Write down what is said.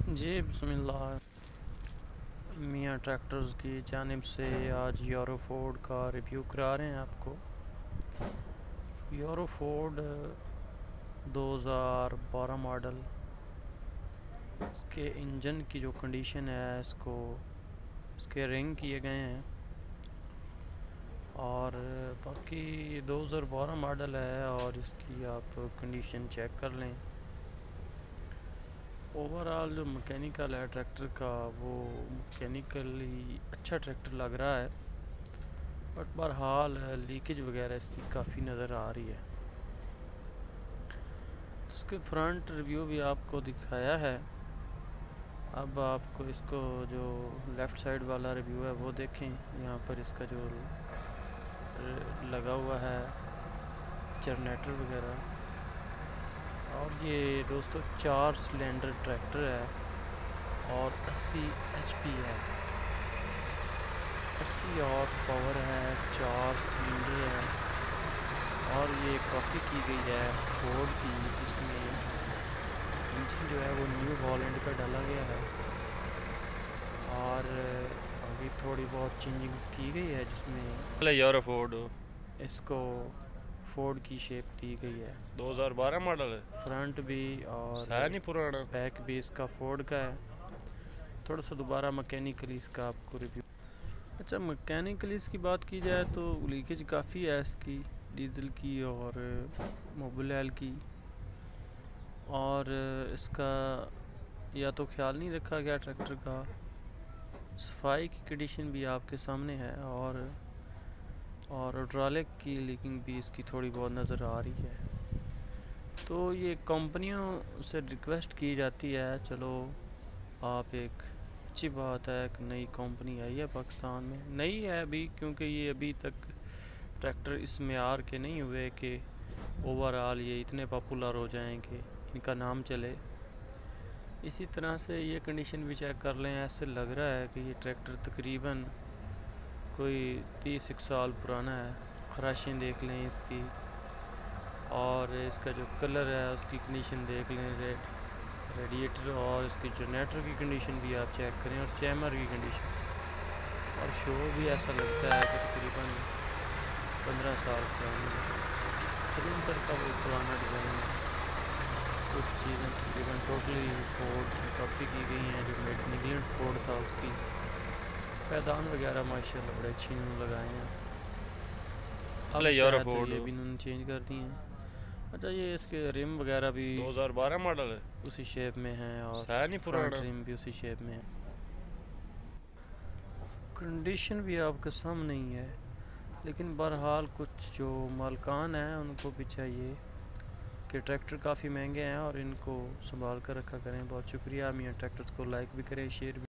जी बिस्मिल्लाह। मियाँ ट्रैक्टर्स की जानिब से आज यूरोफोर्ड का रिव्यू करा रहे हैं आपको। यूरोफोर्ड 2012 मॉडल, इसके इंजन की जो कंडीशन है इसके रिंग किए गए हैं और बाकी 2012 मॉडल है और इसकी आप कंडीशन चेक कर लें। ओवरऑल जो मैकेनिकल है ट्रैक्टर का वो मैकेनिकली अच्छा ट्रैक्टर लग रहा है, बट बहरहाल लीकेज वगैरह इसकी काफ़ी नज़र आ रही है। इसके फ्रंट रिव्यू भी आपको दिखाया है। अब आपको इसको जो लेफ़्ट साइड वाला रिव्यू है वो देखें। यहाँ पर इसका जो लगा हुआ है जनरेटर वगैरह, और ये दोस्तों 4 सिलेंडर ट्रैक्टर है और 80 HP है, 80 हॉर्स पावर है, 4 सिलेंडर है और ये कॉपी की गई है फोर्ड की, जिसमें इंजन जो है वो न्यू हॉलैंड का डाला गया है और अभी थोड़ी बहुत चेंजिंग्स की गई है जिसमें यूरोफोर्ड इसको फोर्ड की शेप दी गई है। 2012 मॉडल है, फ्रंट भी और है नहीं पुराना। बैक भी इसका फोर्ड का है। थोड़ा सा दोबारा मैकेनिकली इसका आपको रिव्यू। अच्छा, मैकेनिकली इसकी बात की जाए तो लीकेज काफ़ी है इसकी, डीजल की और मोबिल ऑयल की, और इसका या तो ख्याल नहीं रखा गया ट्रैक्टर का। सफाई की कंडीशन भी आपके सामने है और हाइड्रोलिक की लीकिंग भी इसकी थोड़ी बहुत नज़र आ रही है। तो ये कंपनियों से रिक्वेस्ट की जाती है, चलो आप एक अच्छी बात है, एक नई कंपनी आई है पाकिस्तान में, नई है अभी क्योंकि ये अभी तक ट्रैक्टर इस मेयार के नहीं हुए कि ओवरऑल ये इतने पॉपुलर हो जाएंगे, इनका नाम चले। इसी तरह से ये कंडीशन भी चेक कर लें। ऐसे लग रहा है कि ये ट्रैक्टर तकरीबन कोई 30 साल पुराना है। खराशें देख लें इसकी, और इसका जो कलर है उसकी कंडीशन देख लें, रेडिएटर और इसके जनरेटर की कंडीशन भी आप चेक करें और चैमर की कंडीशन। और शो भी ऐसा लगता है कि तकरीबन 15 साल पुरानी है। सिलेंसर का वो पुराना डिज़ाइन है। कुछ चीज़ें तकरीबन टोटली फोर्ड की कॉपी की गई हैं। जो मेड इन इंग्लैंड फोर्ड था उसकी पैदान वगैरह माशाल्लाह बड़े अच्छी नून लगाए हैं। अब शायद तो ये भी नून चेंज कर दी हैं। अच्छा, ये इसके रिम वगैरह भी 2012 मॉडल है, उसी शेप में है और है नहीं फ्रंट पुराना। रिम भी उसी शेप में है। कंडीशन भी आपके सामने ही है, लेकिन बहरहाल कुछ जो मालकान हैं उनको भी चाहिए कि ट्रैक्टर काफ़ी महंगे हैं और इनको संभाल कर रखा करें। बहुत शुक्रिया। मियाँ ट्रैक्टर्स को लाइक भी करें, शेयर भी।